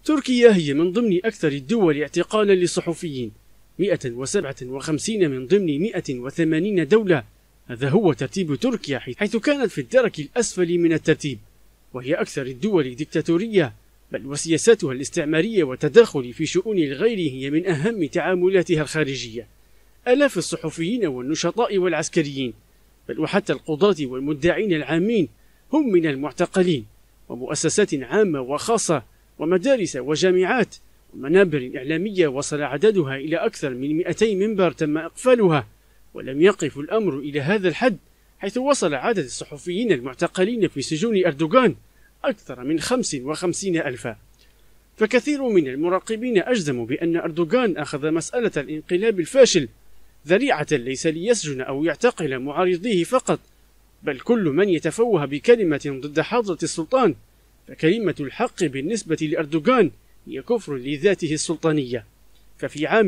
تركيا هي من ضمن أكثر الدول اعتقالا للصحفيين، 157 من ضمن 180 دولة. هذا هو ترتيب تركيا، حيث كانت في الدرك الأسفل من الترتيب، وهي أكثر الدول ديكتاتورية، بل وسياساتها الاستعمارية والتدخل في شؤون الغير هي من أهم تعاملاتها الخارجية. آلاف الصحفيين والنشطاء والعسكريين، بل وحتى القضاة والمدعين العامين هم من المعتقلين، ومؤسسات عامة وخاصة ومدارس وجامعات ومنابر إعلامية وصل عددها إلى أكثر من 200 منبر تم إقفالها. ولم يقف الأمر إلى هذا الحد، حيث وصل عدد الصحفيين المعتقلين في سجون أردوغان أكثر من 55,000. فكثير من المراقبين أجزموا بأن أردوغان أخذ مسألة الانقلاب الفاشل ذريعة ليس ليسجن أو يعتقل معارضيه فقط، بل كل من يتفوه بكلمة ضد حضرة السلطان. فكلمة الحق بالنسبة لأردوغان هي كفر لذاته السلطانية. ففي عام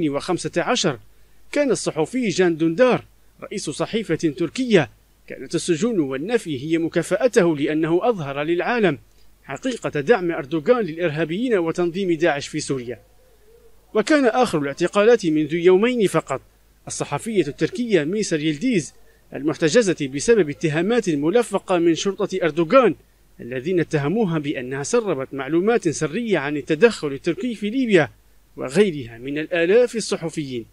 2015 كان الصحفي جان دوندار رئيس صحيفة تركية، كانت السجون والنفي هي مكافأته لأنه أظهر للعالم حقيقة دعم أردوغان للإرهابيين وتنظيم داعش في سوريا. وكان آخر الاعتقالات منذ يومين فقط الصحفية التركية ميسر يلديز المحتجزة بسبب اتهامات ملفقة من شرطة أردوغان، الذين اتهموها بأنها سربت معلومات سرية عن التدخل التركي في ليبيا وغيرها من الآلاف الصحفيين.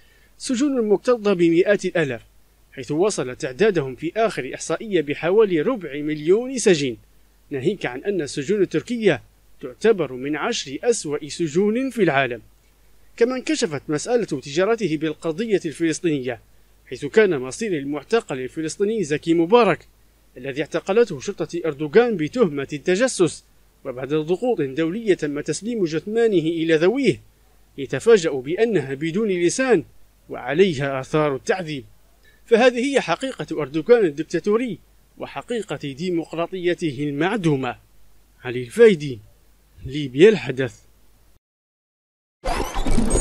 سجون مكتظة بمئات الآلاف، حيث وصل تعدادهم في آخر إحصائية بحوالي 250,000 سجين، ناهيك عن أن السجون التركية تعتبر من 10 أسوأ سجون في العالم. كما انكشفت مسألة تجارته بالقضية الفلسطينية، حيث كان مصير المعتقل الفلسطيني زكي مبارك الذي اعتقلته شرطة أردوغان بتهمة التجسس، وبعد ضغوط دولية تم تسليم جثمانه إلى ذويه، يتفاجأ بأنها بدون لسان وعليها آثار التعذيب. فهذه هي حقيقة أردوغان الدكتاتوري وحقيقة ديمقراطيته المعدومة. علي الفايدي، ليبيا الحدث.